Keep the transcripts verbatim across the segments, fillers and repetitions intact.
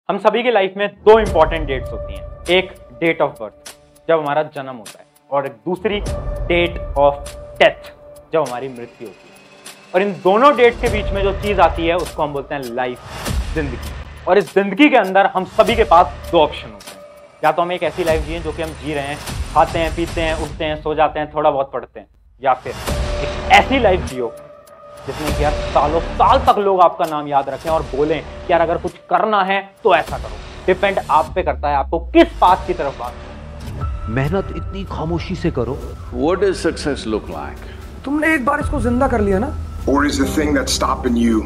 हम सभी की लाइफ में दो इंपॉर्टेंट डेट्स होती हैं। एक डेट ऑफ बर्थ जब हमारा जन्म होता है और एक दूसरी डेट ऑफ डेथ जब हमारी मृत्यु होती है। और इन दोनों डेट के बीच में जो चीज आती है उसको हम बोलते हैं लाइफ, जिंदगी। और इस जिंदगी के अंदर हम सभी के पास दो ऑप्शन होते हैं। या तो हम एक ऐसी लाइफ जिए जो कि हम जी रहे हैं, खाते हैं, पीते हैं, उठते हैं, सो जाते हैं, थोड़ा बहुत पढ़ते हैं, या फिर एक ऐसी लाइफ जियो जिसमें कि यार सालों साल तक लोग आपका नाम याद रखें और बोलें कि यार अगर कुछ करना है तो ऐसा करो। डिपेंड आप पे करता है आपको किस पाथ की तरफ भागना। मेहनत इतनी खामोशी से करो। What does success look like? तुमने एक बार इसको जिंदा कर लिया ना? Or is the thing that's stopping you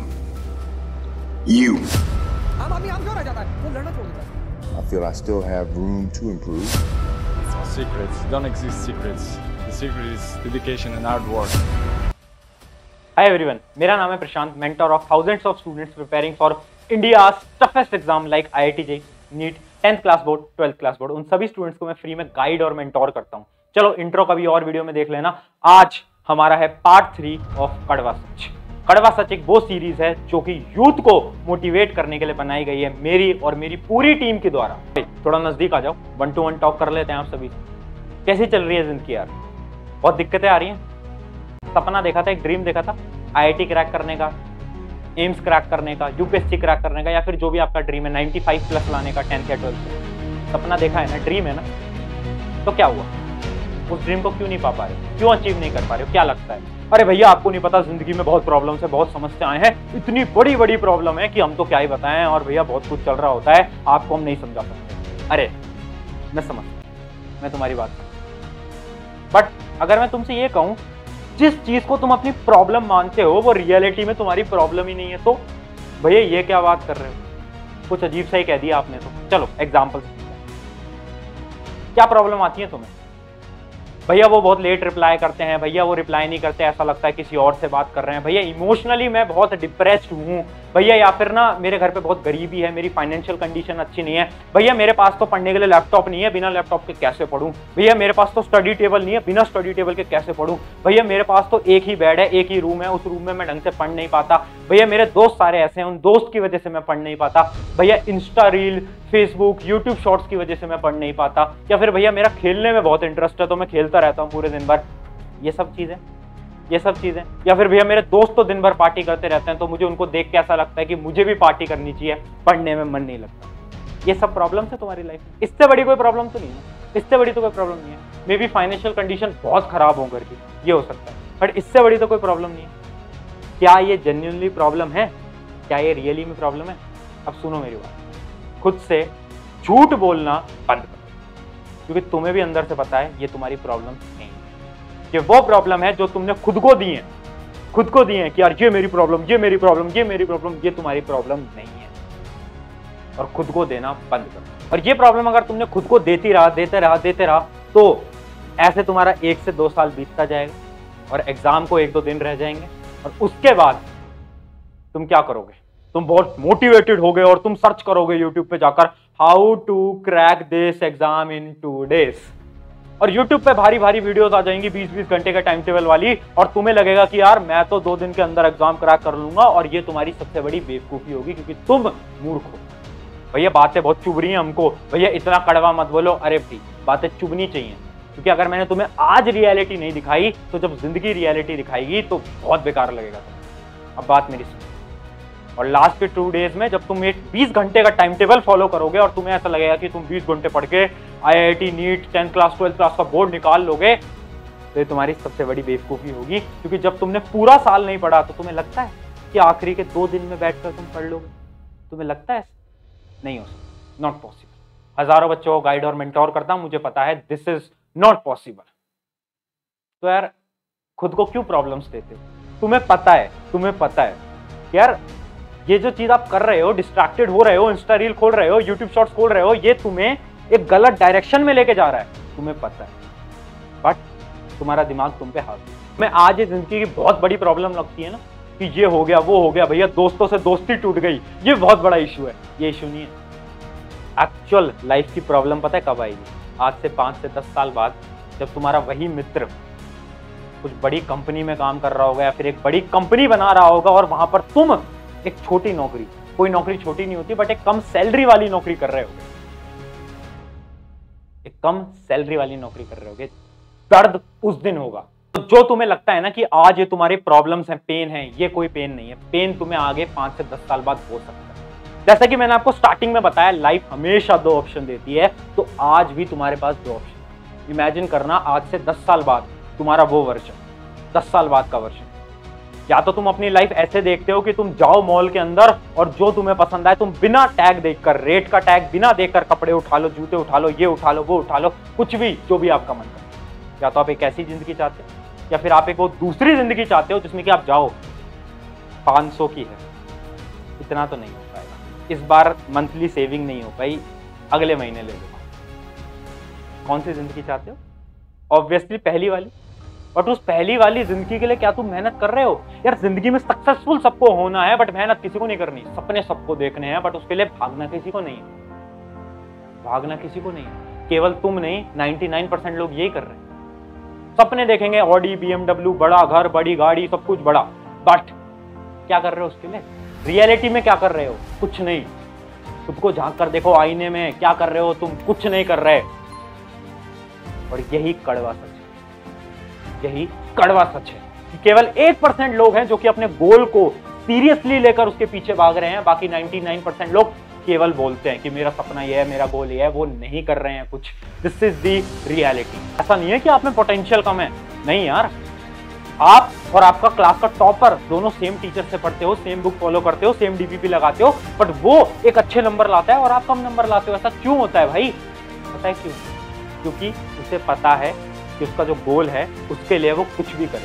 you? हम अभी हम क्यों रह जाता है? वो लड़ना छोड़ देता है। I feel I still have room to improve. Secrets don't exist. Secrets. The secret is dedication and hard work. Hi everyone, मेरा नाम है Prashant, mentor of thousands of students preparing for India's toughest exam like I I T JEE, NEET, tenth class board, twelfth class board. उन सभी students को मैं free में guide और mentor करता हूं। चलो इंट्रो कभी और वीडियो में देख लेना। आज हमारा है पार्ट थ्री ऑफ कड़वा सच। कड़वा सच एक वो सीरीज है जो कि यूथ को मोटिवेट करने के लिए बनाई गई है, मेरी और मेरी पूरी टीम के द्वारा। थोड़ा नजदीक आ जाओ, वन टू वन टॉक कर लेते हैं आप सभी। कैसी चल रही है जिंदगी यार? बहुत दिक्कतें आ रही हैं। सपना देखा था, एक ड्रीम देखा था आई आई टी क्रैक करने का, एम्स क्रैक करने का, U P S C crack करने का, या फिर जो भी आपका ड्रीम है नाइंटी फाइव प्लस लाने का टेंथ या ट्वेल्थ। सपना देखा है ना, ड्रीम है ना, तो क्या हुआ? उस ड्रीम को क्यों नहीं पा पा रहे, क्यों अचीव नहीं कर पा रहे हो? क्या लगता है? अरे भैया आपको नहीं पता, जिंदगी में बहुत प्रॉब्लम्स है, बहुत समस्याएं हैं, इतनी बड़ी बड़ी प्रॉब्लम है कि हम तो क्या ही बताएं, और भैया बहुत कुछ चल रहा होता है, आपको हम नहीं समझा सकते। अरे मैं समझ, मैं तुम्हारी बात समझ, बट अगर मैं तुमसे ये कहूं जिस चीज को तुम अपनी प्रॉब्लम मानते हो वो रियलिटी में तुम्हारी प्रॉब्लम ही नहीं है, तो भैया ये क्या बात कर रहे हो? कुछ अजीब सा ही कह दिया आपने तो। चलो एग्जांपल, क्या प्रॉब्लम आती है तुम्हें? भैया वो बहुत लेट रिप्लाई करते हैं, भैया वो रिप्लाई नहीं करते, ऐसा लगता है किसी और से बात कर रहे हैं, भैया इमोशनली मैं बहुत डिप्रेस्ड हूँ, भैया या फिर ना मेरे घर पे बहुत गरीबी है, मेरी फाइनेंशियल कंडीशन अच्छी नहीं है, भैया मेरे पास तो पढ़ने के लिए लैपटॉप नहीं है, बिना लैपटॉप के कैसे पढूं, भैया मेरे पास तो स्टडी टेबल नहीं है, बिना स्टडी टेबल के कैसे पढूं, भैया मेरे पास तो एक ही बेड है, एक ही रूम है, उस रूम में मैं ढंग से पढ़ नहीं पाता, भैया मेरे दोस्त सारे ऐसे हैं, उन दोस्त की वजह से मैं पढ़ नहीं पाता, भैया Insta reel, Facebook, YouTube shorts की वजह से मैं पढ़ नहीं पाता, या फिर भैया मेरा खेलने में बहुत इंटरेस्ट है तो मैं खेलता रहता हूँ पूरे दिन भर। ये सब चीजें ये सब चीजें या फिर भैया मेरे दोस्त तो दिन भर पार्टी करते रहते हैं तो मुझे उनको देख के ऐसा लगता है कि मुझे भी पार्टी करनी चाहिए, पढ़ने में मन नहीं लगता। ये सब प्रॉब्लम है तुम्हारी लाइफ में। इससे बड़ी कोई प्रॉब्लम तो नहीं है, इससे बड़ी तो कोई प्रॉब्लम नहीं है। मे बी फाइनेंशियल कंडीशन बहुत खराब हो घर की, ये हो सकता है, बट इससे बड़ी तो कोई प्रॉब्लम नहीं है। क्या ये जेन्युइनली प्रॉब्लम है? क्या ये रियली में प्रॉब्लम है? अब सुनो मेरी बात, खुद से झूठ बोलना बंद करो, क्योंकि तुम्हें भी अंदर से पता है ये तुम्हारी प्रॉब्लम नहीं है। ये वो प्रॉब्लम है जो तुमने खुद को दी है, खुद को दी है कि यार ये मेरी प्रॉब्लम, ये मेरी प्रॉब्लम, ये मेरी प्रॉब्लम, ये तुम्हारी प्रॉब्लम नहीं है। और खुद को देना बंद करो। और ये प्रॉब्लम अगर तुमने खुद को देती रहा देते रहा देते रहा तो ऐसे तुम्हारा एक से दो साल बीतता जाएगा और एग्जाम को एक दो दिन रह जाएंगे, और उसके बाद तुम क्या करोगे? तुम बहुत मोटिवेटेड हो गए और तुम सर्च करोगे यूट्यूब पे जाकर how to crack this exam in two days, और यूट्यूब पे भारी भारी वीडियोस आ जाएंगी बीस बीस घंटे का टाइम टेबल वाली, और तुम्हें लगेगा कि यार मैं तो दो दिन के अंदर एग्जाम क्रैक कर लूंगा, और ये तुम्हारी सबसे बड़ी बेवकूफी होगी क्योंकि तुम मूर्ख हो। भैया बातें बहुत चुभ रही हैं हमको, भैया इतना कड़वा मत बोलो। अरे भाई बातें चुभनी चाहिए, क्योंकि अगर मैंने तुम्हें आज रियलिटी नहीं दिखाई तो जब जिंदगी रियलिटी दिखाएगी तो बहुत बेकार लगेगा। अब बात मेरी सुनो, और लास्ट के टू डेज में जब तुम एक बीस घंटे का टाइम टेबल फॉलो करोगे और तुम्हें ऐसा लगेगा कि तुम बीस घंटे पढ़ के I I T, NEET, tenth class, twelfth class का बोर्ड निकाल लोगे, तो ये तुम्हारी सबसे बड़ी बेवकूफ़ी होगी। क्योंकि जब तुमने पूरा साल नहीं पढ़ा तो तुम्हें लगता है कि आखिरी के दो दिन में बैठकर तुम पढ़ लोगे? तुम्हें लगता है? नहीं हो सकता, नॉट पॉसिबल। हजारों बच्चों को गाइड और मेंटोर करता हूं, मुझे पता है दिस इज नॉट पॉसिबल। तो यार खुद को क्यों प्रॉब्लम्स देते हो? तुम्हें पता है, तुम्हें पता है यार ये जो चीज आप कर रहे हो, डिस्ट्रैक्टेड हो रहे हो, इंस्टा रील खोल रहे हो, यूट्यूब शॉर्ट्स खोल रहे हो, ये तुम्हें एक गलत डायरेक्शन में लेके जा रहा है, तुम्हें पता है, बट तुम्हारा दिमाग तुम पे हावी। मैं आज ये जिंदगी की बहुत बड़ी प्रॉब्लम लगती है ना कि ये हो गया, वो हो गया, भैया दोस्तों से दोस्ती टूट गई, ये बहुत बड़ा इशू है। ये इशू नहीं है। एक्चुअल लाइफ की प्रॉब्लम पता है कब आएगी? आज से पांच से दस साल बाद, जब तुम्हारा वही मित्र कुछ बड़ी कंपनी में काम कर रहा होगा या फिर एक बड़ी कंपनी बना रहा होगा और वहां पर तुम एक छोटी नौकरी कोई नौकरी छोटी नहीं होती, बट एक कम सैलरी वाली नौकरी कर रहे होगे, एक कम सैलरी वाली नौकरी कर रहे होगे, दर्द उस दिन होगा। तो जो तुम्हें लगता है ना कि आज ये तुम्हारी प्रॉब्लम्स हैं, पेन है, ये कोई पेन नहीं है। पेन तुम्हें आगे पांच से दस साल बाद हो सकता है। जैसा कि मैंने आपको स्टार्टिंग में बताया, लाइफ हमेशा दो ऑप्शन देती है, तो आज भी तुम्हारे पास दो ऑप्शन। इमेजिन करना आज से दस साल बाद तुम्हारा वो वर्जन, दस साल बाद का वर्जन। या तो तुम अपनी लाइफ ऐसे देखते हो कि तुम जाओ मॉल के अंदर और जो तुम्हें पसंद आए तुम बिना टैग देखकर, रेट का टैग बिना देखकर कपड़े उठा लो, जूते उठा लो, ये उठा लो, वो उठा लो, कुछ भी जो भी आपका मन करे। या तो आप एक ऐसी जिंदगी चाहते हो, या फिर आप एक वो दूसरी जिंदगी चाहते हो जिसमें कि आप जाओ पाँच सौ की है, इतना तो नहीं हो पाएगा, इस बार मंथली सेविंग नहीं हो पाई, अगले महीने ले लो। कौन सी जिंदगी चाहते हो? ऑब्वियसली पहली वाली। बट उस पहली वाली जिंदगी के लिए क्या तुम मेहनत कर रहे हो? यार जिंदगी में सक्सेसफुल सबको होना है, बट मेहनत किसी को नहीं करनी। सपने सबको देखने हैं, बट उसके लिए भागना किसी को नहीं है। भागना किसी को नहीं है, केवल तुम नहीं, निन्यानवे परसेंट लोग यही कर रहे हैं। सपने देखेंगे, ऑडी, बीएमडब्ल्यू, बड़ा घर, बड़ी गाड़ी, सब कुछ बड़ा, बट क्या कर रहे हो उसके लिए? रियलिटी में क्या कर रहे हो? कुछ नहीं। खुद को झांक कर देखो आईने में, क्या कर रहे हो तुम? कुछ नहीं कर रहे। और यही कड़वा सच है, यही कड़वा सच है कि केवल एक परसेंट लोग हैं जो कि अपने गोल को सीरियसली लेकर उसके पीछे भाग रहे हैं। बाकी निन्यानवे परसेंट लोग केवल बोलते हैं कि मेरा सपना ये है, मेरा गोल ये है, वो नहीं कर रहे हैं कुछ। This is the reality. ऐसा नहीं है कि आप में पोटेंशियल कम है, नहीं यार। आप और आपका क्लास का टॉपर दोनों सेम टीचर से पढ़ते हो, सेम बुक फॉलो करते हो, सेम डीपीपी लगाते हो, बट वो एक अच्छे नंबर लाता है और आप कम नंबर लाते हो। ऐसा क्यों होता है भाई? पता है क्यों? क्योंकि उसे पता है कि उसका जो गोल है उसके लिए वो कुछ भी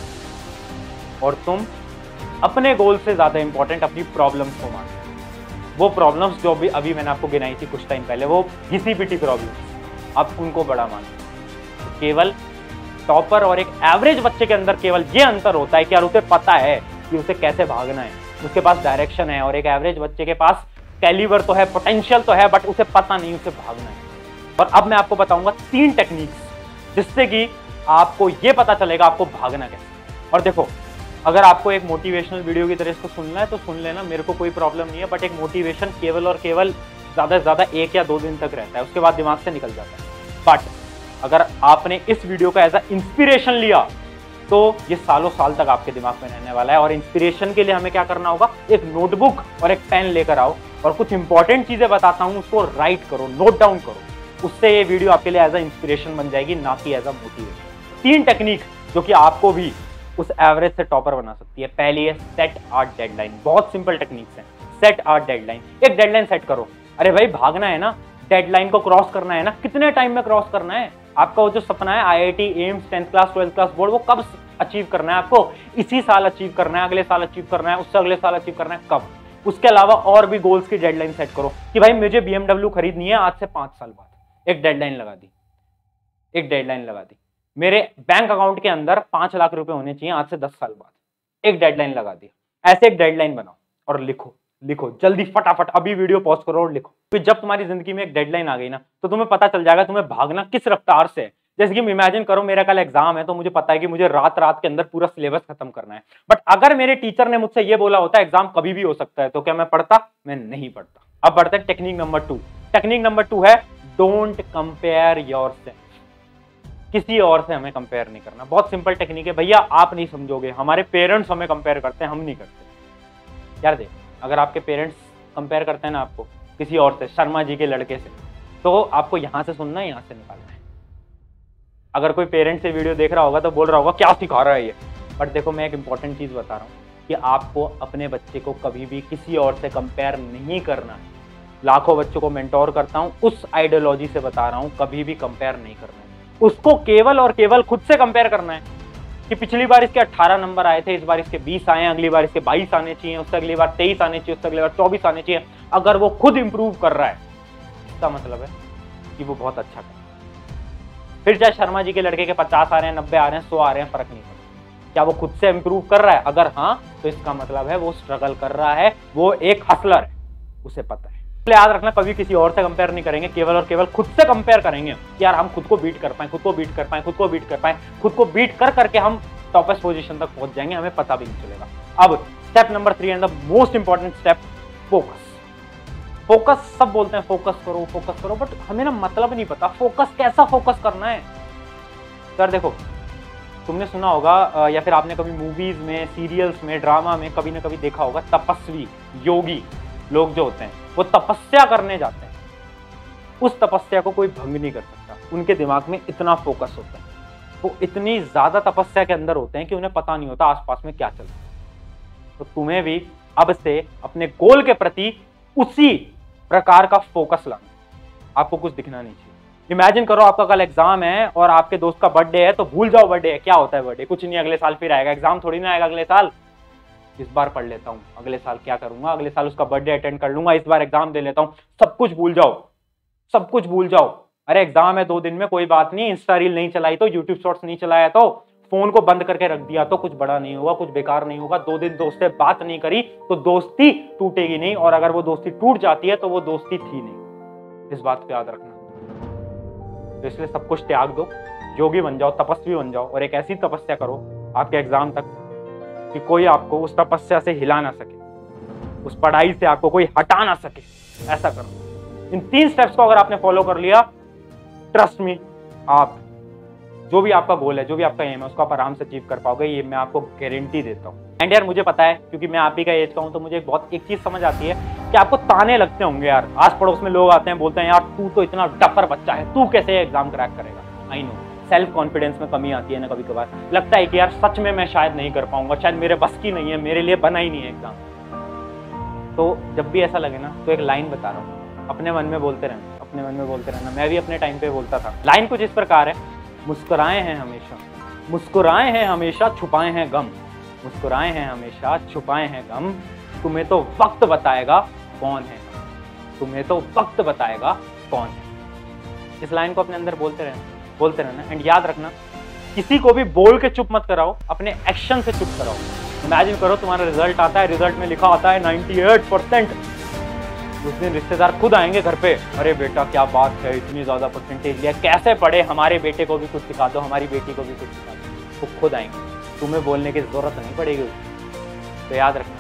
करेगा, और तुम अपने गोल से ज्यादा इंपॉर्टेंट अपनी प्रॉब्लम्स को मानते हो। वो प्रॉब्लम्स जो भी अभी मैंने आपको गिनाई थी कुछ टाइम पहले, वो घिसी पिटी प्रॉब्लम्स, आप उनको बड़ा मानते हो। तो केवल टॉपर और एक एवरेज बच्चे के अंदर केवल ये अंतर होता है कि यार उसे पता है कि उसे कैसे भागना है, उसके पास डायरेक्शन है, और एक एवरेज बच्चे के पास कैलिबर तो है, पोटेंशियल तो है, बट उसे पता नहीं उसे भागना है। और अब मैं आपको बताऊंगा तीन टेक्निक्स जिससे कि आपको ये पता चलेगा आपको भागना कैसे। और देखो, अगर आपको एक मोटिवेशनल वीडियो की तरह इसको सुनना है तो सुन लेना, मेरे को कोई प्रॉब्लम नहीं है, बट एक मोटिवेशन केवल और केवल ज्यादा से ज्यादा एक या दो दिन तक रहता है, उसके बाद दिमाग से निकल जाता है। बट अगर आपने इस वीडियो का एज अ इंस्पिरेशन लिया तो ये सालों साल तक आपके दिमाग में रहने वाला है। और इंस्पिरेशन के लिए हमें क्या करना होगा? एक नोटबुक और एक पेन लेकर आओ, और कुछ इंपॉर्टेंट चीजें बताता हूं उसको राइट करो, नोट डाउन करो। उससे ये वीडियो आपके लिए एज अ इंस्पिरेशन बन जाएगी, ना कि एज अ मोटिवेशन। तीन टेक्निक जो कि आपको भी उस एवरेज से टॉपर बना सकती है। पहली है सेट आर डेडलाइन। बहुत सिंपल टेक्निक्स है। Set your deadline. एक डेडलाइन सेट करो। अरे भाई भागना है ना, डेडलाइन को क्रॉस करना है ना, कितने टाइम में क्रॉस करना है? आपका वो जो सपना है IIT, AIIMS, tenth class, twelfth class board, वो कब अचीव करना है आपको? इसी साल अचीव करना है, अगले साल अचीव करना है, उससे अगले साल अचीव करना है, कब? उसके अलावा और भी गोल्स की डेडलाइन सेट करो कि भाई मुझे बीएमडब्ल्यू खरीदनी है आज से पांच साल बाद। एक डेडलाइन लगा दी, एक डेडलाइन लगा दी। मेरे बैंक अकाउंट के अंदर पांच लाख रुपए होने चाहिए आज से दस साल बाद, एक डेडलाइन लगा दी। ऐसे एक डेडलाइन बनाओ और लिखो, लिखो जल्दी, फटाफट अभी वीडियो पॉज करो और लिखो। फिर जब तुम्हारी जिंदगी में एक डेडलाइन आ गई ना, तो तुम्हें पता चल जाएगा तुम्हें भागना किस रफ्तार से है। जैसे कि इमेजिन करो मेरा कल एग्जाम है, तो मुझे पता है कि मुझे रात रात के अंदर पूरा सिलेबस खत्म करना है। बट अगर मेरे टीचर ने मुझसे ये बोला होता एग्जाम कभी भी हो सकता है, तो क्या मैं पढ़ता? मैं नहीं पढ़ता। अब बढ़ते हैं technique number two. Technique number two है डोंट कंपेयर योरसेल्फ। किसी और से हमें कंपेयर नहीं करना। बहुत सिंपल टेक्निक है भैया, आप नहीं समझोगे। हमारे पेरेंट्स हमें कंपेयर करते हैं, हम नहीं करते। यार देख, अगर आपके पेरेंट्स कंपेयर करते हैं ना आपको किसी और से, शर्मा जी के लड़के से, तो आपको यहां से सुनना है, यहां से निकालना है। अगर कोई पेरेंट से वीडियो देख रहा होगा तो बोल रहा होगा क्या सिखा रहा है ये। बट देखो, मैं एक इंपॉर्टेंट चीज बता रहा हूं कि आपको अपने बच्चे को कभी भी किसी और से कंपेयर नहीं करना है। लाखों बच्चों को मेंटोर करता हूं, उस आइडियोलॉजी से बता रहा हूं, कभी भी कंपेयर नहीं करना है। उसको केवल और केवल खुद से कंपेयर करना है कि पिछली बार इसके अठारह नंबर आए थे, इस बार इसके बीस आए हैं, अगली बार इसके बाईस आने चाहिए, उससे अगली बार तेईस आने चाहिए, उससे अगली बार चौबीस आने चाहिए। अगर वो खुद इंप्रूव कर रहा है, इसका मतलब है कि वो बहुत अच्छा कर रहा है। फिर चाहे शर्मा जी के लड़के के पचास आ रहे हैं, नब्बे आ रहे हैं, सौ आ रहे हैं, फर्क नहीं पड़ता। क्या वो खुद से इंप्रूव कर रहा है? अगर हाँ, तो इसका मतलब है वो स्ट्रगल कर रहा है, वो एक हसलर है, उसे पता है। याद रखना, कभी किसी और से कंपेयर नहीं करेंगे, केवल और केवल खुद से कंपेयर करेंगे कि यार हम खुद को बीट कर पाए, खुद को बीट कर पाए, खुद को बीट कर पाए, खुद को बीट कर करके हम टॉपेस्ट पोजीशन तक पहुंच जाएंगे, हमें पता भी नहीं चलेगा। अब step number three and the most important step, focus. Focus सब बोलते हैं फोकस करो फोकस करो, बट हमें ना मतलब नहीं पता फोकस कैसा फोकस करना है। सर देखो, तुमने सुना होगा या फिर आपने कभी मूवीज में, सीरियल्स में, ड्रामा में कभी ना कभी देखा होगा, तपस्वी योगी लोग जो होते हैं वो तपस्या करने जाते हैं, उस तपस्या को कोई भंग नहीं कर सकता। उनके दिमाग में इतना फोकस होता है, वो इतनी ज्यादा तपस्या के अंदर होते हैं कि उन्हें पता नहीं होता आसपास में क्या चल रहा है। तो तुम्हें भी अब से अपने गोल के प्रति उसी प्रकार का फोकस लाना, आपको कुछ दिखना नहीं चाहिए। इमेजिन करो आपका कल एग्जाम है और आपके दोस्त का बर्थडे है, तो भूल जाओ बर्थडे है। क्या होता है बर्थडे? कुछ नहीं, अगले साल फिर आएगा। एग्जाम थोड़ी ना आएगा अगले साल। इस बार पढ़ लेता हूँ, अगले साल क्या करूंगा, अगले साल उसका बर्थडे अटेंड कर लूंगा, इस बार एग्जाम दे लेता हूँ। सब कुछ भूल जाओ, सब कुछ भूल जाओ। अरे एग्जाम है दो दिन में, कोई बात नहीं। इंस्टा रील नहीं चलाई तो, यूट्यूब शॉर्ट्स नहीं चलाया तो, फोन को बंद करके रख दिया तो कुछ बड़ा नहीं होगा, कुछ बेकार नहीं होगा। दो दिन दोस्त से बात नहीं करी तो दोस्ती टूटेगी नहीं, और अगर वो दोस्ती टूट जाती है तो वो दोस्ती थी नहीं। इस बात पे याद रखना। तो इसलिए सब कुछ त्याग दो, योगी बन जाओ, तपस्वी बन जाओ, और एक ऐसी तपस्या करो आपके एग्जाम तक कि कोई आपको उस तपस्या से हिला ना सके, उस पढ़ाई से आपको कोई हटा ना सके। ऐसा करो। इन तीन स्टेप्स को अगर आपने फॉलो कर लिया, ट्रस्ट मी, आप जो भी आपका गोल है, जो भी आपका एम है, उसको आप आराम से अचीव कर पाओगे, ये मैं आपको गारंटी देता हूँ। एंड यार मुझे पता है, क्योंकि मैं आप ही का एज का हूँ, तो मुझे बहुत एक चीज समझ आती है कि आपको ताने लगते होंगे यार। आस पड़ोस में लोग आते हैं, बोलते हैं यार तू तो इतना डफर बच्चा है, तू कैसे एग्जाम क्रैक करेगा। आई नो, सेल्फ कॉन्फिडेंस में कमी आती है ना कभी कभार। लगता है कि यार सच में मैं शायद नहीं कर पाऊंगा, शायद मेरे बस की नहीं है, मेरे लिए बना ही नहीं है एग्जाम। तो जब भी ऐसा लगे ना, तो एक लाइन बता रहा हूँ, अपने मन में बोलते रहना, अपने मन में बोलते रहना। मैं भी अपने टाइम पे बोलता था। लाइन कुछ इस प्रकार है, मुस्कुराए हैं हमेशा, मुस्कुराए हैं हमेशा, छुपाए हैं गम, मुस्कुराए हैं हमेशा, छुपाए हैं गम, तुम्हें तो वक्त बताएगा कौन है, तुम्हें तो वक्त बताएगा कौन है। इस लाइन को अपने अंदर बोलते रहना, बोलते रहना। एंड याद रखना, किसी को भी बोल के चुप मत कराओ, अपने एक्शन से चुप कराओ। इमेजिन करो तुम्हारा रिजल्ट आता है, रिजल्ट में लिखा आता है अट्ठानवे परसेंट। उस दिन रिश्तेदार खुद आएंगे घर पे, अरे बेटा क्या बात है, इतनी ज्यादा परसेंटेज लिया, कैसे पढ़े, हमारे बेटे को भी कुछ सिखा दो, हमारी बेटी को भी कुछ सिखा दो। वो खुद आएंगे, तुम्हें बोलने की जरूरत नहीं पड़ेगी। तो याद रखना,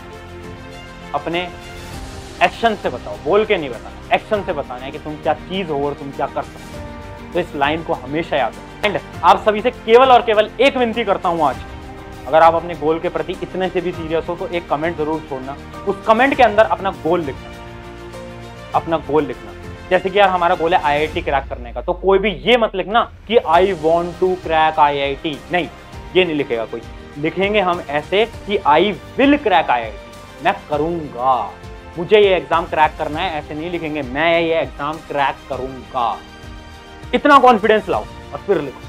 अपने एक्शन से बताओ, बोल के नहीं बताना, एक्शन से बताना है कि तुम क्या चीज हो और तुम क्या कर सकते हो। तो इस लाइन को हमेशा याद रखना। एंड आप सभी से केवल और केवल एक विनती करता हूं आज, अगर आप अपने गोल के प्रति इतने से भी सीरियस हो तो एक कमेंट जरूर छोड़ना। उस कमेंट के अंदर अपना गोल लिखना, अपना गोल लिखना। जैसे कि यार हमारा गोल है आई आई टी क्रैक करने का, तो कोई भी ये मत लिखना कि I want to crack I I T, नहीं, ये नहीं लिखेगा कोई। लिखेंगे हम ऐसे कि I will crack I I T, मैं करूंगा, मुझे ये एग्जाम क्रैक करना है। ऐसे नहीं लिखेंगे मैं ये एग्जाम क्रैक करूंगा। इतना कॉन्फिडेंस लाओ और फिर लिखो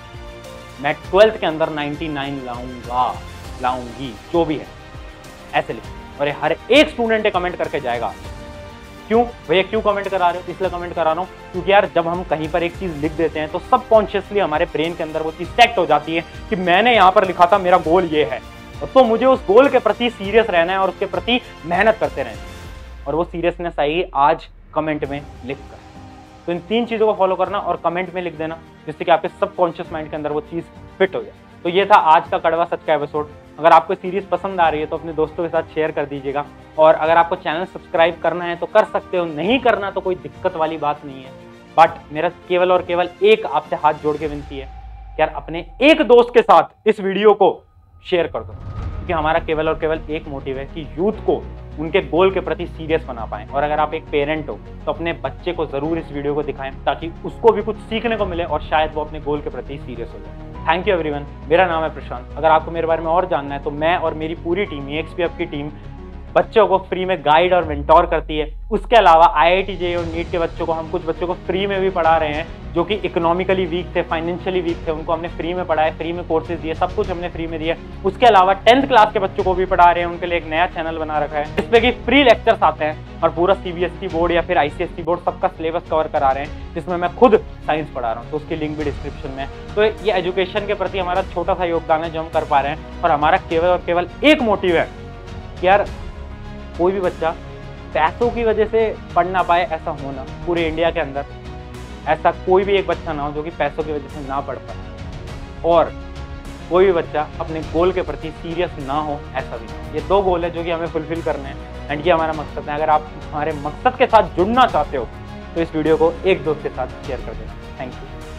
मैं ट्वेल्थ के अंदर निन्यानवे लाऊंगा, लाऊंगी, जो भी है, ऐसे लिखो। और हर एक स्टूडेंट ये कमेंट करके जाएगा। क्यों भैया, क्यों कमेंट करा रहे हो? इसलिए कमेंट करा रहा हूँ क्योंकि यार जब हम कहीं पर एक चीज लिख देते हैं तो सबकॉन्शियसली हमारे ब्रेन के अंदर वो चीज सेट हो जाती है कि मैंने यहाँ पर लिखा था, मेरा गोल ये है, तो मुझे उस गोल के प्रति सीरियस रहना है और उसके प्रति मेहनत करते रहना है। और वो सीरियसनेस आएगी आज कमेंट में लिख कर। तो इन तीन चीजों को फॉलो करना और कमेंट में लिख देना, जिससे कि आपके सबकॉन्शियस माइंड के अंदर वो चीज फिट हो जाए। तो ये था आज का कड़वा सच का एपिसोड। अगर आपको सीरीज पसंद आ रही है तो अपने दोस्तों के साथ शेयर कर दीजिएगा, और अगर आपको चैनल सब्सक्राइब करना है तो कर सकते हो, नहीं करना तो कोई दिक्कत वाली बात नहीं है। बट मेरा केवल और केवल एक आपसे हाथ जोड़ के विनती है कि यार अपने एक दोस्त के साथ इस वीडियो को शेयर कर दो, क्योंकि हमारा केवल और केवल एक मोटिव है कि यूथ को उनके गोल के प्रति सीरियस बना पाएं। और अगर आप एक पेरेंट हो तो अपने बच्चे को जरूर इस वीडियो को दिखाएं, ताकि उसको भी कुछ सीखने को मिले और शायद वो अपने गोल के प्रति सीरियस हो जाए। थैंक यू एवरीवन, मेरा नाम है प्रशांत। अगर आपको मेरे बारे में और जानना है तो मैं और मेरी पूरी team, E X P F की टीम, बच्चों को फ्री में गाइड और मेंटोर करती है। उसके अलावा आई आई टी जे ई और नीट के बच्चों को हम कुछ बच्चों को फ्री में भी पढ़ा रहे हैं, जो कि इकोनॉमिकली वीक थे, फाइनेंशियली वीक थे, उनको हमने फ्री में पढ़ाया, फ्री में कोर्सेज दिए, सब कुछ हमने फ्री में दिया। उसके अलावा टेंथ क्लास के बच्चों को भी पढ़ा रहे हैं, उनके लिए एक नया चैनल बना रखा है जिसपे कि फ्री लेक्चर्स आते हैं, और पूरा C B S E board या फिर I C S E board सबका सिलेबस कवर करा रहे हैं, जिसमें मैं खुद साइंस पढ़ा रहा हूँ। तो उसकी लिंक भी डिस्क्रिप्शन में है। तो ये एजुकेशन के प्रति हमारा छोटा सा योगदान है जो हम कर पा रहे हैं, और हमारा केवल और केवल एक मोटिव है कि यार कोई भी बच्चा पैसों की वजह से पढ़ ना पाए, ऐसा होना पूरे इंडिया के अंदर ऐसा कोई भी एक बच्चा ना हो जो कि पैसों की वजह से ना पढ़ पाए, और कोई भी बच्चा अपने गोल के प्रति सीरियस ना हो, ऐसा भी। ये दो गोल है जो कि हमें फुलफिल करने हैं। एंड ये हमारा मकसद है। अगर आप हमारे मकसद के साथ जुड़ना चाहते हो तो इस वीडियो को एक दोस्त के साथ शेयर कर दें। Thank you.